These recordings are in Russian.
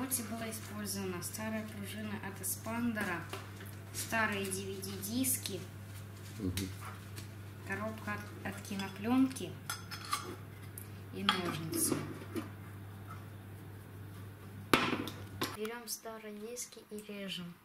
работе была использована старая пружина от эспандера, старые DVD-диски, коробка от кинопленки и ножницы. Берем старые диски и режем.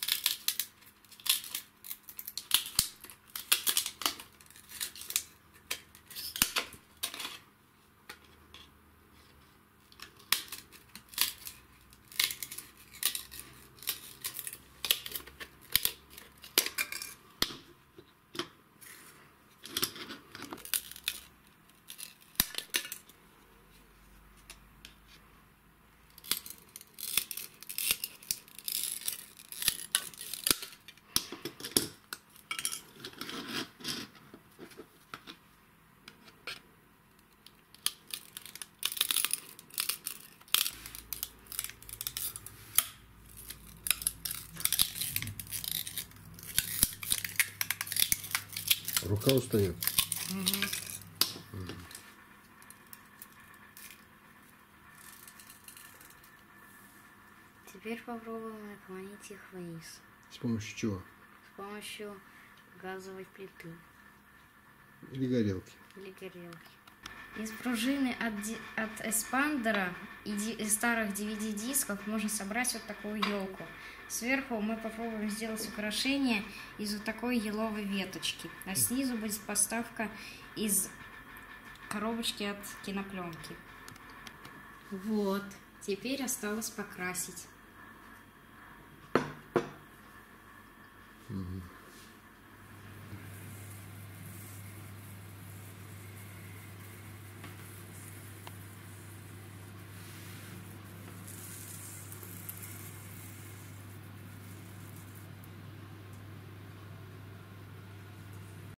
Рука устает. Теперь попробуем наклонить их вниз. С помощью чего? С помощью газовой плиты. Или горелки. Или горелки. Из пружины от эспандера и старых DVD-дисков можно собрать вот такую елку. Сверху мы попробуем сделать украшение из вот такой еловой веточки. А снизу будет поставка из коробочки от кинопленки. Вот. Теперь осталось покрасить.